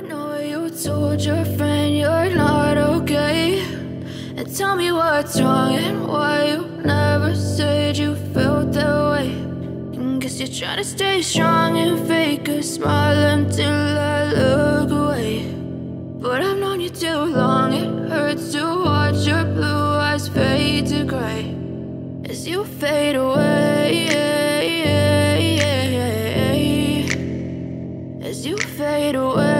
know you told your friend you're not okay, and tell me what's wrong and why you never said you felt that way. And guess you're trying to stay strong and fake a smile until I look away. But I've known you too long, it hurts to watch your blue eyes fade to gray as you fade away, as you fade away.